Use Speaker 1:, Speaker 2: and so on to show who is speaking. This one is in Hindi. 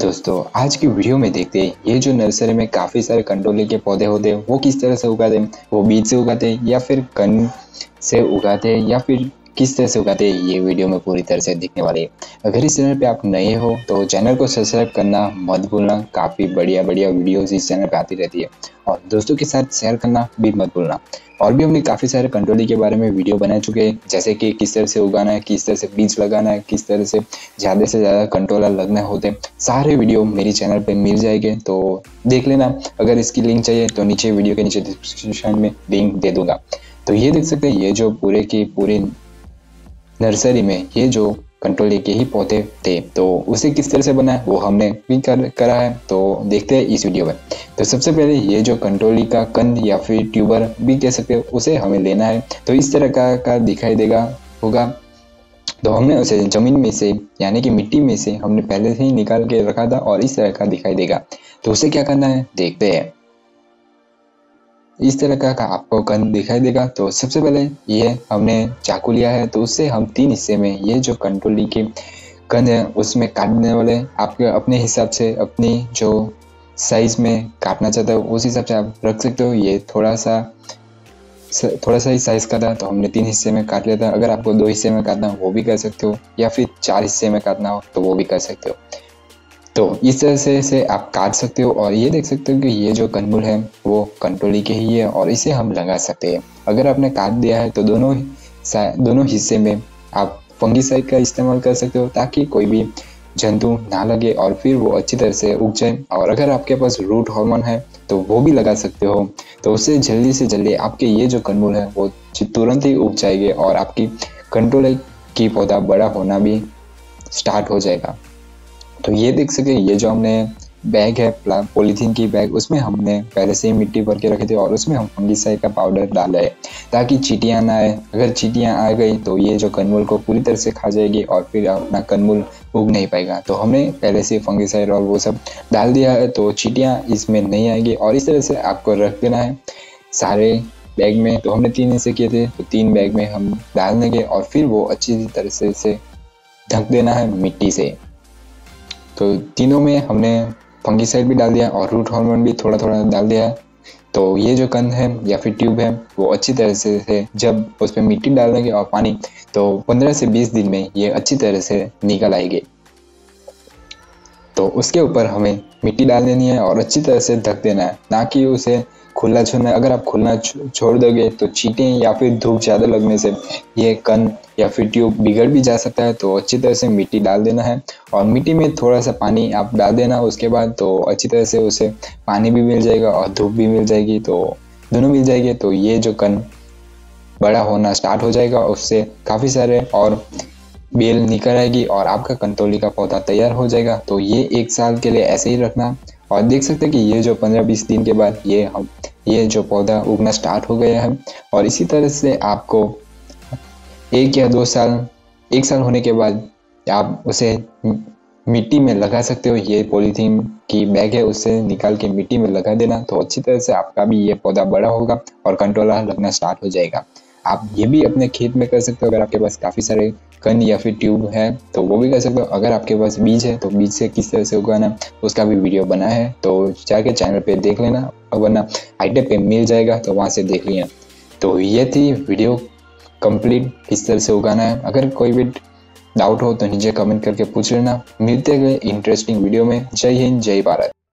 Speaker 1: दोस्तों आज की वीडियो में देखते हैं ये जो नर्सरी में काफ़ी सारे कंटोले के पौधे होते हैं वो किस तरह से उगाते हैं। वो बीज से उगाते हैं या फिर कण से उगाते हैं या फिर किस तरह से उगाते हैं, ये वीडियो में पूरी तरह से दिखने वाली है। अगर इस चैनल पे आप नए हो तो चैनल को सब्सक्राइब करना मत भूलना। काफ़ी बढ़िया बढ़िया वीडियोस इस चैनल पे आती रहती है और दोस्तों के साथ शेयर करना भी मत भूलना। और भी हमने काफ़ी सारे कंटोली के बारे में वीडियो बना चुके हैं, जैसे कि किस तरह से उगाना है, किस तरह से बीज लगाना है, किस तरह से ज़्यादा कंटोला लगना होते हैं। सारे वीडियो मेरी चैनल पे मिल जाएंगे तो देख लेना। अगर इसकी लिंक चाहिए तो नीचे वीडियो के नीचे डिस्क्रिप्शन में लिंक दे दूंगा। तो ये देख सकते हैं, ये जो पूरे की पूरी नर्सरी में ये जो कंटोले के ही पौधे थे तो उसे किस तरह से बना है वो हमने भी करा है। तो देखते हैं इस वीडियो में। तो सबसे पहले ये जो कंटोली का कंद या फिर ट्यूबर भी कह सकते हो, उसे हमें लेना है। तो इस तरह का दिखाई देगा होगा। तो हमने उसे जमीन में से यानी कि मिट्टी में से हमने पहले से ही निकाल के रखा था और इस तरह का दिखाई देगा। तो उसे क्या करना है देखते हैं। इस तरह का आपको कंद दिखाई देगा। तो सबसे पहले ये हमने चाकू लिया है, तो उससे हम 3 हिस्से में ये जो कंटोली के कंद है उसमें काटने वाले। आपके अपने हिसाब से अपनी जो साइज में काटना चाहते हो उस हिसाब से आप रख सकते हो। ये थोड़ा सा ही साइज का था तो हमने 3 हिस्से में काट लिया था। अगर आपको 2 हिस्से में काटना हो वो भी कर सकते हो या फिर 4 हिस्से में काटना हो तो वो भी कर सकते हो। तो इस तरह से आप काट सकते हो और ये देख सकते हो कि ये जो कंदमूल है वो कंटोली के ही है और इसे हम लगा सकते हैं। अगर आपने काट दिया है तो दोनों हिस्से में आप फंगिसाइड का इस्तेमाल कर सकते हो ताकि कोई भी जंतु ना लगे और फिर वो अच्छी तरह से उग जाए। और अगर आपके पास रूट हार्मोन है तो वो भी लगा सकते हो। तो उससे जल्दी से जल्दी आपके ये जो कंदमूल है वो तुरंत ही उग जाएंगे और आपकी कंटोले की पौधा बड़ा होना भी स्टार्ट हो जाएगा। तो ये देख सके, ये जो हमने बैग है पॉलीथीन की बैग, उसमें हमने पहले से ही मिट्टी भर के रखी थी और उसमें हम फंगिसाइड का पाउडर डाला है ताकि चींटियां ना आए। अगर चींटियां आ गई तो ये जो कंदमूल को पूरी तरह से खा जाएगी और फिर अपना कंदमूल उग नहीं पाएगा। तो हमने पहले से फंगिसाइड और वो सब डाल दिया है तो चींटियां इसमें नहीं आएगी। और इस तरह से आपको रख देना है सारे बैग में। तो हमने 3 ऐसे किए थे तो 3 बैग में हम डाल देंगे और फिर वो अच्छी तरह से ढक देना है मिट्टी से। तो तीनों में हमने फंगिसाइड भी डाल दिया और रूट हार्मोन भी थोड़ा थोड़ा डाल दिया है। तो ये जो कंद है या फिर ट्यूब है वो अच्छी तरह से जब उस पर मिट्टी डाल देंगे और पानी, तो 15 से 20 दिन में ये अच्छी तरह से निकल आएगी। तो उसके ऊपर हमें मिट्टी डाल देनी है और अच्छी तरह से ढक देना है, ना कि उसे खुला छोड़ना है। अगर आप खुला छोड़ दोगे तो चींटियां या फिर धूप ज़्यादा लगने से ये कंद या फिर ट्यूब बिगड़ भी जा सकता है। तो अच्छी तरह से मिट्टी डाल देना है और मिट्टी में थोड़ा सा पानी आप डाल देना उसके बाद। तो अच्छी तरह से उसे पानी भी मिल जाएगा और धूप भी मिल जाएगी, तो दोनों मिल जाएगी। तो ये जो कंद बड़ा होना स्टार्ट हो जाएगा, उससे काफ़ी सारे और बेल निकल आएगी और आपका कंटोली का पौधा तैयार हो जाएगा। तो ये 1 साल के लिए ऐसे ही रखना। और देख सकते हैं कि ये जो 15-20 दिन के बाद ये जो पौधा उगना स्टार्ट हो गया है। और इसी तरह से आपको 1 या 2 साल 1 साल होने के बाद आप उसे मिट्टी में लगा सकते हो। ये पॉलीथीन की बैग है उससे निकाल के मिट्टी में लगा देना, तो अच्छी तरह से आपका भी ये पौधा बड़ा होगा और कंटोला लगना स्टार्ट हो जाएगा। आप ये भी अपने खेत में कर सकते हो। अगर आपके पास काफ़ी सारे कंद या फिर ट्यूब है तो वो भी कर सकते हो। अगर आपके पास बीज है तो बीज से किस तरह से उगाना उसका भी वीडियो बना है, तो जाके चैनल पे देख लेना, वरना आईटेप पे मिल जाएगा तो वहाँ से देख लिया। तो ये थी वीडियो कंप्लीट, किस तरह से उगाना है। अगर कोई भी डाउट हो तो नीचे कमेंट करके पूछ लेना। मिलते गए इंटरेस्टिंग वीडियो में। जय हिंद, जय भारत।